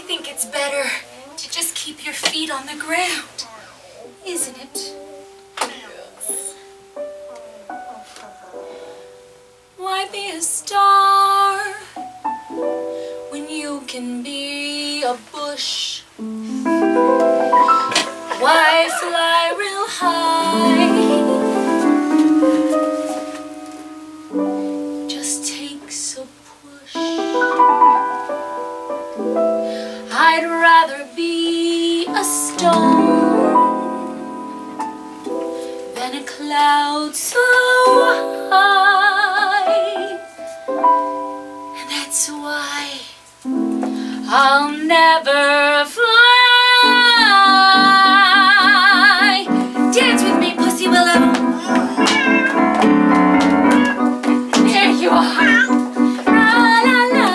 think it's better to just keep your feet on the ground, isn't it? Yes. Why be a star when you can be a bush? Why fly real high? Just takes a push. I'd rather be a stone than a cloud so high. And that's why I'll never fly. Dance with me, Pussywillow. There you are. La la la.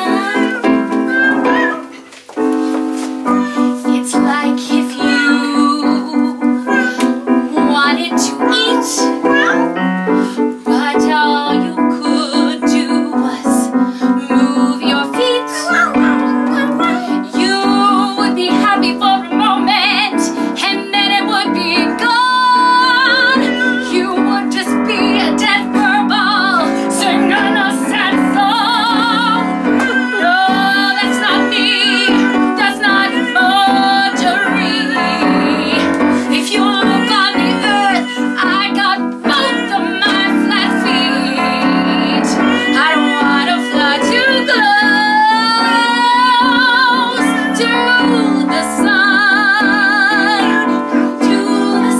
It's like if you wanted to eat, but all you could do was move your feet. You would be happy for a moment, and then it would be gone. You would just be a dead verbal, singing a sad song. No, that's not me. That's not Marjorie. If you look on the earth, I got both of my flat feet. I don't want to fly too close to the sun, to the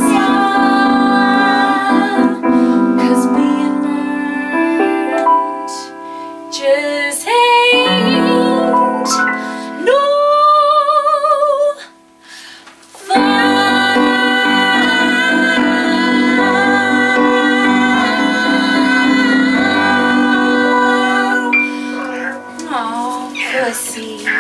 sun, 'cause being burned just ain't no fun. Oh, pussy.